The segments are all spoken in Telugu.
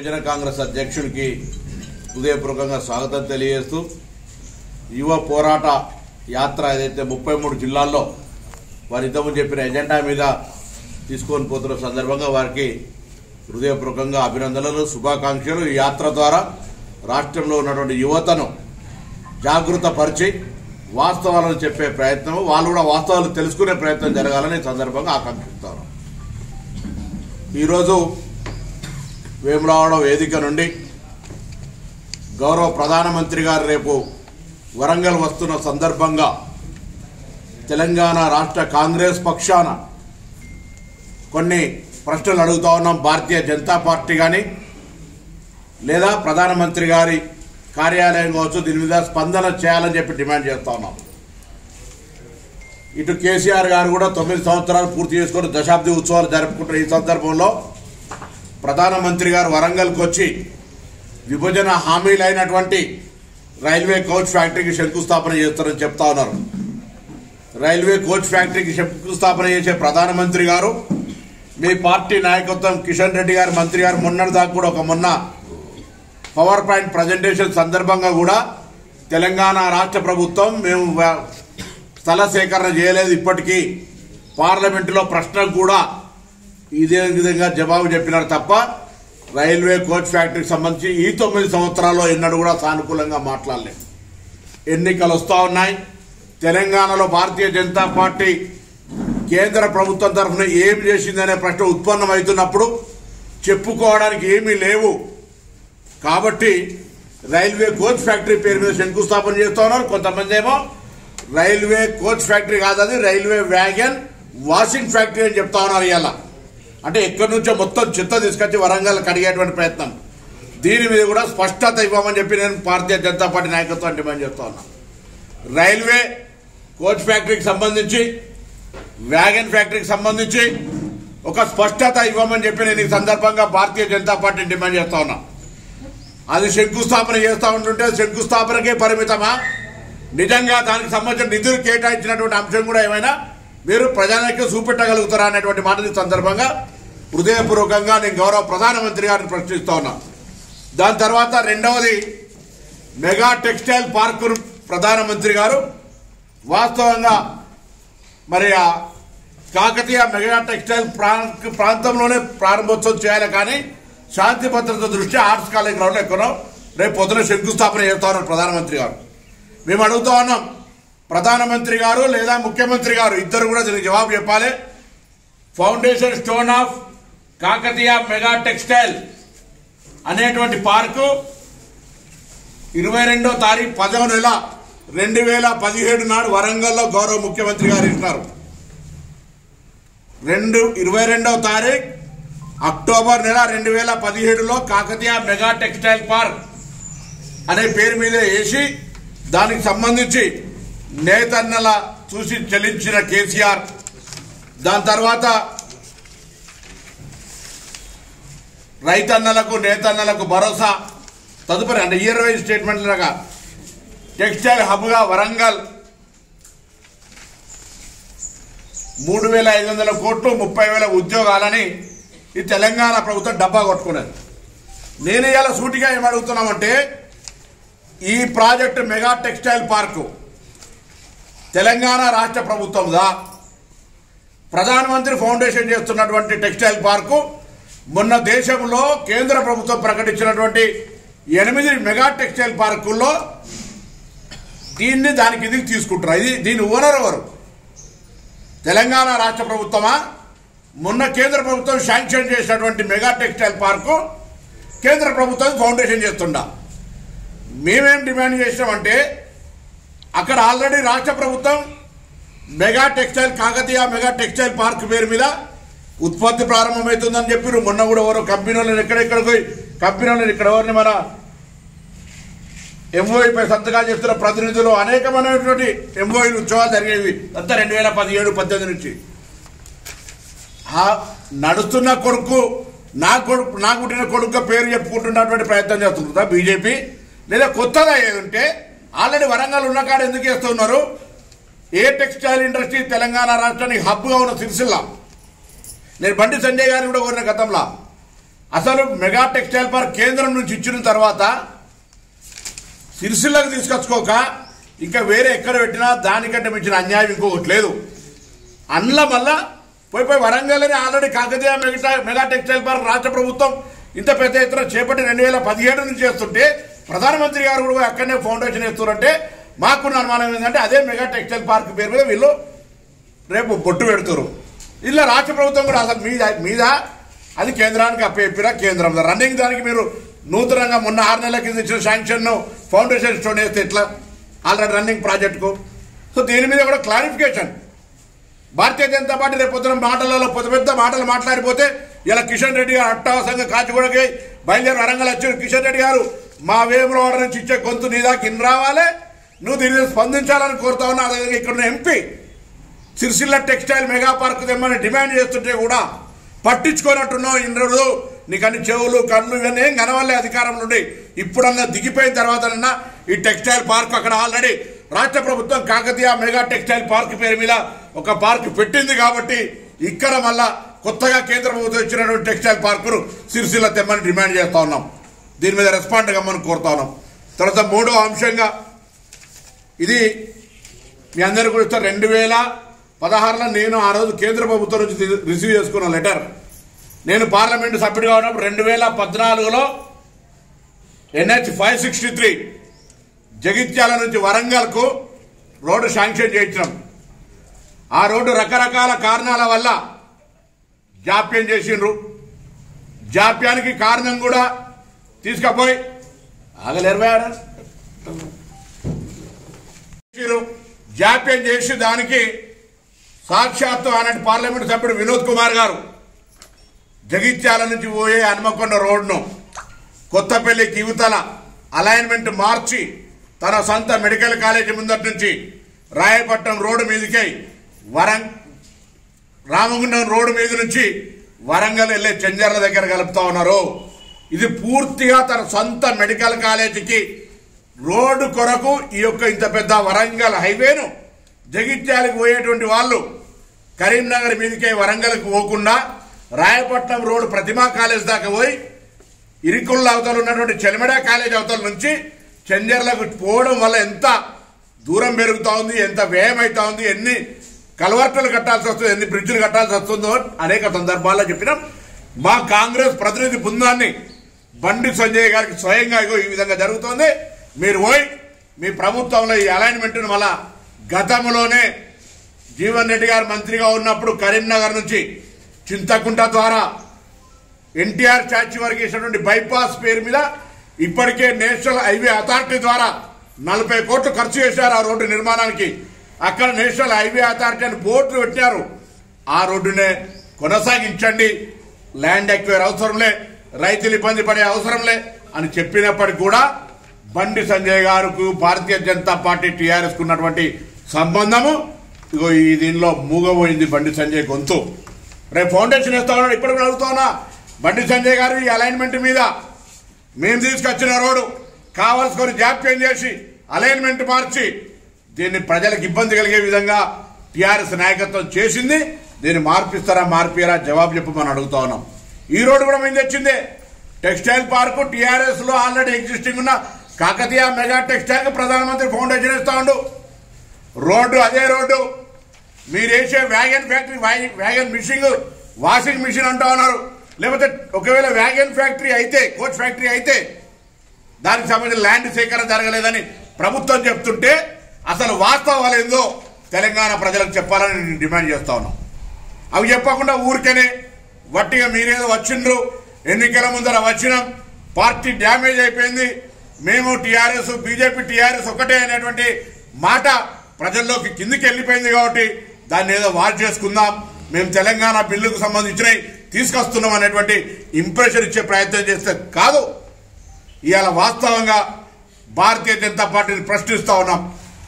యువజన కాంగ్రెస్ అధ్యక్షుడికి హృదయపూర్వకంగా స్వాగతం తెలియజేస్తూ యువ పోరాట యాత్ర ఏదైతే 33 జిల్లాల్లో వారిద్దరూ చెప్పిన ఎజెండా మీద తీసుకొని పోతున్న సందర్భంగా వారికి హృదయపూర్వకంగా అభినందనలు శుభాకాంక్షలు। ఈ యాత్ర ద్వారా రాష్ట్రంలో ఉన్నటువంటి యువతను జాగృతపరిచి వాస్తవాలను చెప్పే ప్రయత్నం, వాళ్ళు కూడా వాస్తవాలు తెలుసుకునే ప్రయత్నం జరగాలని సందర్భంగా ఆకాంక్షిస్తాను। ఈరోజు వేములవాడ వేదిక నుండి గౌరవ ప్రధానమంత్రి గారు రేపు వరంగల్ వస్తున్న సందర్భంగా తెలంగాణ రాష్ట్ర కాంగ్రెస్ పక్షాన కొన్ని ప్రశ్నలు అడుగుతా ఉన్నాం। భారతీయ జనతా పార్టీ కానీ లేదా ప్రధానమంత్రి గారి కార్యాలయం కావచ్చు, దీని మీద స్పందన చేయాలని చెప్పి డిమాండ్ చేస్తా ఉన్నాం। ఇటు కేసీఆర్ గారు కూడా 9 సంవత్సరాలు పూర్తి చేసుకుని దశాబ్ది ఉత్సవాలు జరుపుకుంటున్న ఈ సందర్భంలో ప్రధానమంత్రి గారు వరంగల్కి వచ్చి విభజన హామీలైనటువంటి రైల్వే కోచ్ ఫ్యాక్టరీకి శంకుస్థాపన చేస్తారని చెప్తా ఉన్నారు। రైల్వే కోచ్ ఫ్యాక్టరీకి శంకుస్థాపన చేసే ప్రధానమంత్రి గారు మీ పార్టీ నాయకత్వం కిషన్ రెడ్డి గారు మంత్రి గారు మొన్నటిదాకా కూడా మొన్న పవర్ పాయింట్ ప్రజెంటేషన్ సందర్భంగా కూడా తెలంగాణ రాష్ట్ర ప్రభుత్వం మేము స్థల సేకరణ చేయలేదు, ఇప్పటికీ పార్లమెంటులో ప్రశ్నకు కూడా ఇదే విధంగా జవాబు చెప్పినారు తప్ప రైల్వే కోచ్ ఫ్యాక్టరీకి సంబంధించి ఈ 9 సంవత్సరాల్లో ఎన్నడూ కూడా సానుకూలంగా మాట్లాడలేదు। ఎన్నికలు వస్తూ ఉన్నాయి, తెలంగాణలో భారతీయ జనతా పార్టీ కేంద్ర ప్రభుత్వం తరఫున ఏమి చేసిందనే ప్రశ్న ఉత్పన్నమవుతున్నప్పుడు చెప్పుకోవడానికి ఏమీ లేవు కాబట్టి రైల్వే కోచ్ ఫ్యాక్టరీ పేరు మీద శంకుస్థాపన చేస్తూ ఉన్నారు। కొంతమంది ఏమో రైల్వే కోచ్ ఫ్యాక్టరీ కాదు, అది రైల్వే వ్యాగన్ వాషింగ్ ఫ్యాక్టరీ అని చెప్తా ఉన్నారు। ఇవాళ అంటే ఎక్కడి నుంచో మొత్తం చెత్త తీసుకొచ్చి వరంగల్ కడిగేటువంటి ప్రయత్నం, దీని మీద కూడా స్పష్టత ఇవ్వమని చెప్పి నేను భారతీయ జనతా పార్టీ నాయకత్వం డిమాండ్ చేస్తా ఉన్నా। రైల్వే కోచ్ ఫ్యాక్టరీకి సంబంధించి వ్యాగన్ ఫ్యాక్టరీకి సంబంధించి ఒక స్పష్టత ఇవ్వమని చెప్పి నేను ఈ సందర్భంగా భారతీయ జనతా పార్టీని డిమాండ్ చేస్తా ఉన్నా। అది శంకుస్థాపన చేస్తూ ఉంటుంటే శంకుస్థాపనకే పరిమితమా, నిజంగా దానికి సంబంధించిన నిధులు కేటాయించినటువంటి అంశం కూడా ఏమైనా మీరు ప్రజానికి చూపెట్టగలుగుతారా అనేటువంటి మాట సందర్భంగా హృదయపూర్వకంగా నేను గౌరవ ప్రధానమంత్రి గారిని ప్రశ్నిస్తా ఉన్నా। దాని తర్వాత రెండవది మెగా టెక్స్టైల్ పార్కును ప్రధానమంత్రి గారు వాస్తవంగా మరి కాకతీయ మెగా టెక్స్టైల్ ప్రాంతంలోనే ప్రారంభోత్సవం చేయాలి, కానీ శాంతి భద్రత దృష్ట్యా ఆర్ట్స్ కాలేజ్ గ్రౌండ్ ఎక్కడో రేపు పొద్దున శంకుస్థాపన చేస్తా ఉన్నారు ప్రధానమంత్రి గారు। మేము అడుగుతా ఉన్నాం, ప్రధానమంత్రి గారు లేదా ముఖ్యమంత్రి గారు ఇద్దరు కూడా దీనికి జవాబు చెప్పాలి। Foundation stone of Kakatiya mega textile అనేటువంటి పార్కు 22వ తారీఖు 10వ నెల 2017 నాడు వరంగల్లో గౌరవ ముఖ్యమంత్రి గారు ఇస్తున్నారు। 22వ తారీఖు అక్టోబర్ నెల 2017లో కాకతీయ మెగా టెక్స్టైల్ పార్క్ అనే పేరు మీద వేసి దానికి సంబంధించి నేతన్నల చూసి చెల్లించిన కేసీఆర్, దాని తర్వాత రైతన్నలకు నేతన్నలకు భరోసా, తదుపరి అంటే ఇయర్ వైజ్ స్టేట్మెంట్ లాగా టెక్స్టైల్ హబ్గా వరంగల్ 3,500 కోట్లు 30,000 ఉద్యోగాలని ఈ తెలంగాణ ప్రభుత్వం డబ్బా కొట్టుకున్నది। నేను ఇలా సూటిగా ఏమడుగుతున్నామంటే ఈ project mega textile park Telangana రాష్ట్ర ప్రభుత్వందా, ప్రధానమంత్రి ఫౌండేషన్ చేస్తున్నటువంటి టెక్స్టైల్ పార్కు మొన్న దేశంలో కేంద్ర ప్రభుత్వం ప్రకటించినటువంటి 8 మెగా టెక్స్టైల్ పార్కుల్లో దానికి ఇది తీసుకుంటారు। దీని ఓనర్ ఎవరు? తెలంగాణ రాష్ట్ర ప్రభుత్వమా? మొన్న కేంద్ర ప్రభుత్వం శాంక్షన్ చేసినటువంటి మెగా టెక్స్టైల్ పార్కు కేంద్ర ప్రభుత్వం ఫౌండేషన్ చేస్తుండా। మేమేం డిమాండ్ చేసినామంటే అక్కడ ఆల్రెడీ రాష్ట్ర ప్రభుత్వం mega textile Kakatiya mega textile park పేరు మీద ఉత్పత్తి ప్రారంభమవుతుందని చెప్పారు। మొన్న కూడా ఎవరో కంపెనీ వాళ్ళని ఎక్కడెక్కడికి కంపెనీ వాళ్ళని ఇక్కడ ఎవరిని మన ఎంఓఈపై సంతకాలు చేస్తున్న ప్రతినిధులు అనేకమైనటువంటి ఎంఓఈలు ఉత్సవాలు జరిగేవి అంతా 2017-18 నుంచి। నడుస్తున్న కొడుకు నా పుట్టిన కొడుకు పేరు చెప్పుకుంటున్నటువంటి ప్రయత్నం చేస్తుందా బీజేపీ? లేదా కొత్తగా ఏదంటే ఆల్రెడీ వరంగల్ ఉన్న కాడ ఎందుకు చేస్తున్నారు? ఏ టెక్స్టైల్ ఇండస్ట్రీ తెలంగాణ రాష్ట్రానికి హబ్గా ఉన్న సిరిసిల్ల, నేను బండి సంజయ్ గారిని కూడా కోరిన గతంలో అసలు మెగా టెక్స్టైల్ పార్క్ కేంద్రం నుంచి ఇచ్చిన తర్వాత సిరిసిల్లకు తీసుకొచ్చుకోక ఇంకా వేరే ఎక్కడ పెట్టినా దానికంటే మించిన అన్యాయం ఇంకొకటి లేదు. అందులో మళ్ళా పోయి వరంగల్ అని already Kakatiya mega textile park రాష్ట్ర ప్రభుత్వం ఇంత పెద్ద ఎత్తున చేపట్టి 2017 నుంచి చేస్తుంటే ప్రధానమంత్రి గారు కూడా అక్కడనే ఫౌండేషన్ వేస్తున్నారంటే మాకున్న అనుమానం ఏంటంటే అదే మెగా టెక్స్టైల్ పార్క్ పేరు మీద వీళ్ళు రేపు బొట్టు పెడుతున్నారు. ఇలా రాష్ట్ర ప్రభుత్వం కూడా అసలు మీద అది కేంద్రానికి అప్పచెప్పిన కేంద్రం రన్నింగ్ దానికి మీరు నూతనంగా మొన్న 6 నెలల కింద ఇచ్చిన శాంక్షన్ ఫౌండేషన్ స్టోన్ వేస్తే ఎట్లా ఆల్రెడీ రన్నింగ్ ప్రాజెక్టుకు. సో దీని మీద కూడా క్లారిఫికేషన్ భారతీయ జనతా పార్టీ రేపు పొద్దున మాటలలో పెద్ద మాటలు మాట్లాడిపోతే ఇలా కిషన్ రెడ్డి గారు అట్టహాసంగా కాచిగూడకి బయలుదేరి వరంగల్ వచ్చారు. కిషన్ రెడ్డి గారు మా వేములవాడ నుంచి ఇచ్చే గొంతు నీ దాకా ఇన్ రావాలి, నువ్వు దీని మీద స్పందించాలని కోరుతా ఉన్నా. అదేవిధంగా ఇక్కడ MP Sircilla textile mega park తెమ్మని డిమాండ్ చేస్తుంటే కూడా పట్టించుకోనట్టున్నావు. ఇంద్రుడు నీకు అన్ని చెవులు కళ్ళు ఇవన్నీ ఏం కనవల్లే అధికారం నుండి. ఇప్పుడన్నా దిగిపోయిన తర్వాతనన్నా ఈ టెక్స్టైల్ పార్క్ అక్కడ ఆల్రెడీ రాష్ట్ర ప్రభుత్వం కాకతీయ మెగా టెక్స్టైల్ పార్క్ పేరు మీద ఒక పార్క్ పెట్టింది కాబట్టి ఇక్కడ మళ్ళా కొత్తగా కేంద్ర ప్రభుత్వం ఇచ్చినటువంటి టెక్స్టైల్ పార్కును సిరిసిల్ల తెమ్మని డిమాండ్ చేస్తా ఉన్నాం. దీని మీద రెస్పాండ్ కమ్మని కోరుతా ఉన్నాం. తర్వాత మూడో అంశంగా ఇది మీ అందరికీ కూడా ఇస్తారు. 2016లో నేను ఆ రోజు కేంద్ర ప్రభుత్వం నుంచి రిసీవ్ చేసుకున్న లెటర్. నేను పార్లమెంటు సభ్యుడిగా ఉన్నప్పుడు 2014లో NH 563 జగిత్యాల నుంచి వరంగల్కు రోడ్డు శాంక్షన్ చేయించినాం. ఆ రోడ్డు రకరకాల కారణాల వల్ల జాప్యం చేసిండ్రు. జాప్యానికి కారణం కూడా తీసుకపోయి జాప్యం చేసి దానికి సాక్షాత్తు ఆనాటి పార్లమెంటు సభ్యుడు వినోద్ కుమార్ గారు జగిత్యాల నుంచి పోయే హనుమకొండ రోడ్ను కొత్తపల్లికి యువతల అలైన్మెంట్ మార్చి తన సొంత మెడికల్ కాలేజీ ముందటి నుంచి రాయపట్నం రోడ్డు మీదకై రామగుండం రోడ్డు మీద నుంచి వరంగల్ వెళ్లే చెంజర్ల దగ్గర కలుపుతా ఉన్నారు. ఇది పూర్తిగా తన సొంత మెడికల్ కాలేజీకి రోడ్డు కొరకు ఈ యొక్క ఇంత పెద్ద వరంగల్ హైవేను జగిత్యాలకు పోయేటువంటి వాళ్ళు కరీంనగర్ మీదకే వరంగల్కి పోకుండా రాయపట్నం రోడ్డు ప్రతిమా కాలేజ్ దాకా పోయి ఇరికుళ్ళ అవతల ఉన్నటువంటి చెలిమెడ కాలేజ్ అవతల నుంచి చెంజర్లకు పోవడం వల్ల ఎంత దూరం పెరుగుతా ఉంది, ఎంత వ్యయం అవుతా ఉంది, ఎన్ని కలవర్టలు కట్టాల్సి వస్తుంది, ఎన్ని బ్రిడ్జిలు కట్టాల్సి వస్తుందో అనేక సందర్భాల్లో చెప్పినాం. మా కాంగ్రెస్ ప్రతినిధి బృందాన్ని బండి సంజయ్ గారికి స్వయంగా ఈ విధంగా జరుగుతోంది. మీరు పోయి మీ ప్రభుత్వంలో ఈ అలైన్మెంట్ను మళ్ళా గతంలోనే జీవన్ రెడ్డి గారు మంత్రిగా ఉన్నప్పుడు కరీంనగర్ నుంచి చింతకుంట ద్వారా ఎన్టీఆర్ స్టాచ్యూ వరకు ఇచ్చినటువంటి బైపాస్ పేరు మీద ఇప్పటికే నేషనల్ హైవే అథారిటీ ద్వారా 40 కోట్లు ఖర్చు చేశారు ఆ రోడ్డు నిర్మాణానికి. అక్కడ నేషనల్ హైవే అథారిటీ అని బోర్డులు పెట్టారు. ఆ రోడ్డునే కొనసాగించండి, ల్యాండ్ ఎక్వైర్ అవసరంలే, రైతులు ఇబ్బంది పడే అవసరంలే అని చెప్పినప్పటికీ కూడా బండి సంజయ్ గారికి భారతీయ జనతా పార్టీ టీఆర్ఎస్ ఉన్నటువంటి సంబంధము ఇగో ఈ దీనిలో మూగబోయింది. బండి సంజయ్ గొంతు రేపు ఫౌండేషన్ వేస్తా ఉన్నాడు. ఇప్పుడు అడుగుతా ఉన్నా బండి సంజయ్ గారు ఈ అలైన్మెంట్ మీద మేము తీసుకొచ్చిన రోడ్డు కావాల్సుకొని జాప్యం చేసి అలైన్మెంట్ మార్చి దీన్ని ప్రజలకు ఇబ్బంది కలిగే విధంగా టీఆర్ఎస్ నాయకత్వం చేసింది. దీన్ని మార్పిస్తారా మార్పియారా జవాబు చెప్పమని అడుగుతా ఉన్నాం. ఈ రోడ్డు కూడా మేము తెచ్చిందే. టెక్స్టైల్ పార్కు టీఆర్ఎస్ లో ఆల్రెడీ ఎగ్జిస్టింగ్ ఉన్న కాకతీయ మెగా టెక్స్టైల్ కు ప్రధానమంత్రి ఫౌండేషన్ ఇస్తా ఉండు. రోడ్డు అదే రోడ్డు మీరు వేసే వ్యాగన్ ఫ్యాక్టరీ వ్యాగన్ మిషింగ్ వాషింగ్ మిషన్ అంటా ఉన్నారు. లేకపోతే ఒకవేళ వ్యాగన్ ఫ్యాక్టరీ అయితే కోచ్ ఫ్యాక్టరీ అయితే దానికి సంబంధించిన ల్యాండ్ సేకరణ జరగలేదని ప్రభుత్వం చెప్తుంటే అసలు వాస్తవాలు ఏందో తెలంగాణ ప్రజలకు చెప్పాలని నేను డిమాండ్ చేస్తా ఉన్నాం. అవి చెప్పకుండా ఊరికనే వట్టిగా మీరేదో వచ్చిండ్రు, ఎన్నికల ముందర వచ్చినాం, పార్టీ డ్యామేజ్ అయిపోయింది, మేము టీఆర్ఎస్ బీజేపీ టీఆర్ఎస్ ఒకటే అనేటువంటి మాట ప్రజల్లోకి కిందికి వెళ్ళిపోయింది కాబట్టి దాన్ని ఏదో వార్ చేసుకుందాం, మేము తెలంగాణ బిల్లుకు సంబంధించినవి తీసుకొస్తున్నాం అనేటువంటి ఇంప్రెషన్ ఇచ్చే ప్రయత్నం చేస్తే కాదు. ఇవాళ వాస్తవంగా భారతీయ జనతా పార్టీని ప్రశ్నిస్తా ఉన్నాం.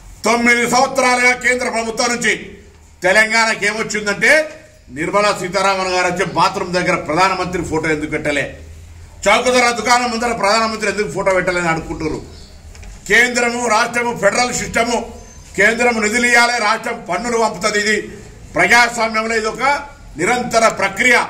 9 సంవత్సరాలుగా కేంద్ర ప్రభుత్వం నుంచి తెలంగాణకి ఏమొచ్చిందంటే నిర్మలా సీతారామన్ గారు వచ్చే బాత్రూమ్ దగ్గర ప్రధానమంత్రి ఫోటో ఎందుకు పెట్టలే, చౌకధర దుకాణం ముందర ప్రధానమంత్రి ఎందుకు ఫోటో పెట్టాలని అనుకుంటున్నారు. కేంద్రము రాష్ట్రము ఫెడరల్ సిస్టము, కేంద్రం నిధులు ఇవ్వాలి, రాష్ట్రం పన్నులు పంపుతుంది. ఇది ప్రజాస్వామ్యంలో ఇది ఒక నిరంతర ప్రక్రియ.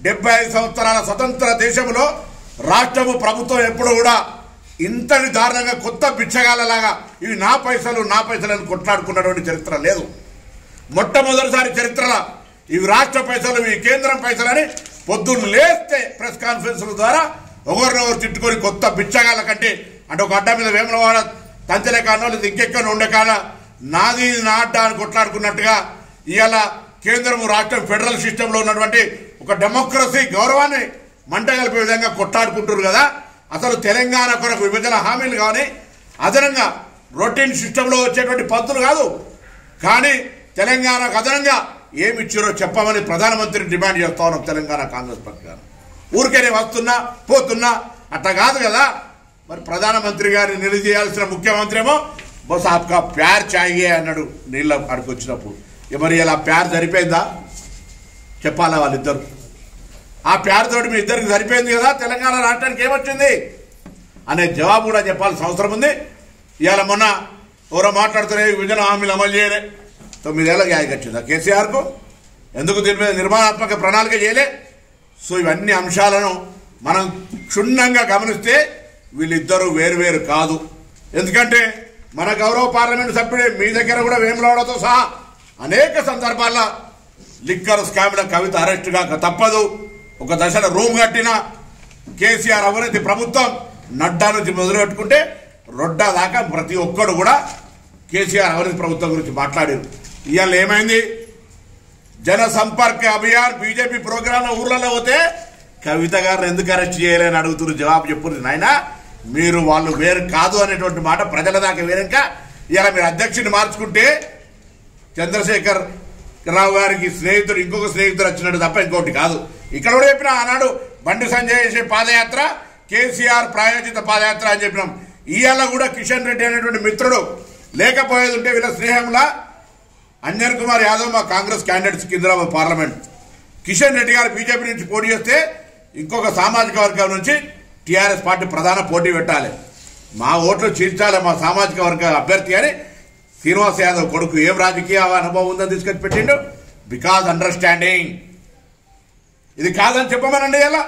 75 సంవత్సరాల స్వతంత్ర దేశంలో రాష్ట్రము ప్రభుత్వం ఎప్పుడు కూడా ఇంతటి దారుణంగా కొత్త బిచ్చగాళ్ళలాగా ఇవి నా పైసలు అని కొట్లాడుకున్నటువంటి చరిత్ర లేదు. మొట్టమొదటిసారి చరిత్రలో ఇవి రాష్ట్ర పైసలు, ఇవి కేంద్రం పైసలని పొద్దున్న లేస్తే ప్రెస్ కాన్ఫరెన్స్ల ద్వారా ఒకరినొకరు తిట్టుకొని కొత్త బిచ్చగాళ్ళ కంటే అంటే ఒక అడ్డ మీద వేములవాడ తంచెల కానో లేదా ఇంకెక్కడ ఉండే కాడ నాది నా అడ్డ అని కొట్లాడుకున్నట్టుగా ఇవాళ కేంద్రము రాష్ట్రం ఫెడరల్ సిస్టంలో ఉన్నటువంటి ఒక డెమోక్రసీ గౌరవాన్ని మంటగలిపే విధంగా కొట్లాడుకుంటారు కదా. అసలు తెలంగాణ కొరకు విభజన హామీలు కానీ అదనంగా రొటీన్ సిస్టంలో వచ్చేటువంటి పద్ధతులు కాదు, కానీ తెలంగాణకు అదనంగా ఏమి ఇచ్చారో చెప్పమని ప్రధానమంత్రిని డిమాండ్ చేస్తా ఉన్నాం. తెలంగాణ కాంగ్రెస్ పక్షాన ఊరికేనే వస్తున్నా పోతున్నా అట్లా కాదు కదా. మరి ప్రధానమంత్రి గారిని నిలదీయాల్సిన ముఖ్యమంత్రి ఏమో బస్ ఆప్కా ప్యార్ చాయే అన్నాడు నీళ్ళ అడికి వచ్చినప్పుడు. మరి ఇలా ప్యార్ సరిపోయిందా చెప్పాలా వాళ్ళిద్దరు? ఆ ప్యార్ తోటి మీ ఇద్దరికి సరిపోయింది కదా, తెలంగాణ రాష్ట్రానికి ఏమొచ్చింది అనే జవాబు కూడా చెప్పాల్సిన అవసరం ఉంది. ఇవాళ మొన్న ఎవరో మాట్లాడుతున్నా విభజన హామీలు అమలు చేయలే, 9 ఏళ్ళ గ్యాగ్ వచ్చిందా కేసీఆర్కు? ఎందుకు దీని మీద నిర్మాణాత్మక ప్రణాళిక చేయలే? సో ఇవన్నీ అంశాలను మనం క్షుణ్ణంగా గమనిస్తే వీళ్ళిద్దరూ వేరు కాదు. ఎందుకంటే మన గౌరవ పార్లమెంటు సభ్యుడే మీ దగ్గర కూడా వేములవాడతో సహా అనేక సందర్భాల్లో లిక్కర్ స్కామ్ల కవిత అరెస్ట్ కాక తప్పదు. ఒక దశలో రూమ్ కట్టిన కేసీఆర్ అవినీతి ప్రభుత్వం నడ్డా నుంచి మొదలుపెట్టుకుంటే రొడ్డా దాకా ప్రతి ఒక్కడు కూడా కేసీఆర్ అవినీతి ప్రభుత్వం గురించి మాట్లాడారు. ఇవాళ ఏమైంది? జన సంపర్క అభియాన్ బీజేపీ ప్రోగ్రాంల ఊర్లలో పోతే కవిత గారిని ఎందుకు అరెస్ట్ చేయలేని అడుగుతున్నారు. జవాబు చెప్పుర్రు నాయన, మీరు వాళ్ళు వేరు కాదు అనేటువంటి మాట ప్రజల దాకా వేరక ఇలా మీరు అధ్యక్షుడిని మార్చుకుంటే చంద్రశేఖర్ రావు గారికి స్నేహితుడు ఇంకొక స్నేహితుడు వచ్చినట్టు తప్ప ఇంకోటి కాదు. ఇక్కడ కూడా చెప్పినా ఆనాడు బండి సంజయ్ చేసే పాదయాత్ర కేసీఆర్ ప్రాయోజిత పాదయాత్ర అని చెప్పినాం. ఇవాళ కూడా కిషన్ రెడ్డి అనేటువంటి మిత్రుడు లేకపోయేది ఉంటే వీళ్ళ స్నేహంలా అంజన్ కుమార్ యాదవ్ మా కాంగ్రెస్ క్యాండిడేట్స్ సికింద్రాబాద్ పార్లమెంట్, కిషన్ రెడ్డి గారు బీజేపీ నుంచి పోటీ చేస్తే ఇంకొక సామాజిక వర్గం నుంచి టీఆర్ఎస్ పార్టీ ప్రధాన పోటీ పెట్టాలి, మా ఓట్లు చీల్చాలి మా సామాజిక వర్గ అభ్యర్థి అని శ్రీనివాస్ యాదవ్ కొడుకు ఏం రాజకీయ అనుభవం ఉందని తీసుకొచ్చి పెట్టిండు. Because understanding. ఇది కాదని చెప్పమనండి. ఇలా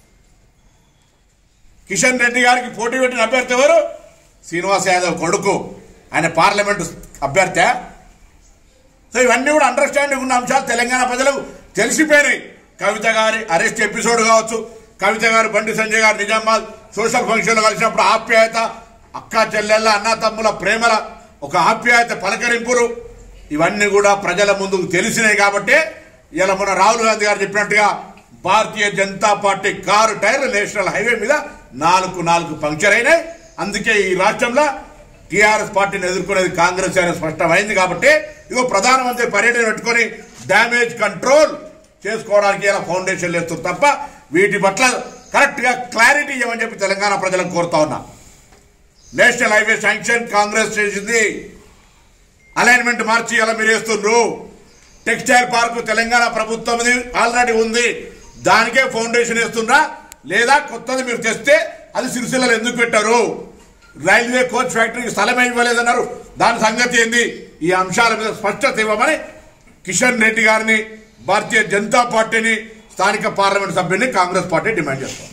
కిషన్ రెడ్డి గారికి పోటీ పెట్టిన అభ్యర్థి ఎవరు? శ్రీనివాస్ యాదవ్ కొడుకు, ఆయన పార్లమెంటు అభ్యర్థి. సో ఇవన్నీ కూడా అండర్స్టాండింగ్ ఉన్న అంశాలు తెలంగాణ ప్రజలకు తెలిసిపోయినాయి. కవిత గారి అరెస్ట్ ఎపిసోడ్ కావచ్చు, కవిత గారు బండి సంజయ్ గారు నిజామాబాద్ సోషల్ ఫంక్షన్లో కలిసినప్పుడు ఆప్యాయత, అక్క చెల్లెళ్ళ అన్న తమ్ముల ప్రేమల ఒక ఆప్యాయత పలకరింపులు ఇవన్నీ కూడా ప్రజల ముందుకు తెలిసినాయి. కాబట్టి ఇలా మన రాహుల్ గాంధీ గారు చెప్పినట్టుగా భారతీయ జనతా పార్టీ కారు టైర్లు నేషనల్ హైవే మీద 4 పంక్చర్ అయినాయి. అందుకే ఈ రాష్ట్రంలో టీఆర్ఎస్ పార్టీని ఎదుర్కొనేది కాంగ్రెస్ అని స్పష్టమైంది. కాబట్టి ఇగో ప్రధానమంత్రి పర్యటన పెట్టుకొని డ్యామేజ్ కంట్రోల్ చేసుకోవడానికి ఇలా ఫౌండేషన్లు వేస్తారు తప్ప వీటి పట్ల కరెక్ట్ గా క్లారిటీ ఇవ్వమని చెప్పి తెలంగాణ ప్రజలకు కోరుతా ఉన్నా. నేషనల్ హైవే శాంక్షన్ కాంగ్రెస్ చేసింది, అలైన్మెంట్ మార్చి ఇలా మీరు వేస్తున్నారు. టెక్స్టైల్ పార్క్ తెలంగాణ ప్రభుత్వం ఆల్రెడీ ఉంది, దానికే ఫౌండేషన్ వేస్తున్నా లేదా కొత్తది మీరు తెస్తే అది సిరిసిల్లలో ఎందుకు పెట్టారు? రైల్వే కోచ్ ఫ్యాక్టరీకి స్థలమే ఇవ్వలేదన్నారు, దాని సంగతి ఏంది? ఈ అంశాల మీద స్పష్టత ఇవ్వమని కిషన్ రెడ్డి గారిని, భారతీయ జనతా పార్టీని, స్థానిక పార్లమెంట్ సభ్యుని కాంగ్రెస్ పార్టీ డిమాండ్ చేస్తారు.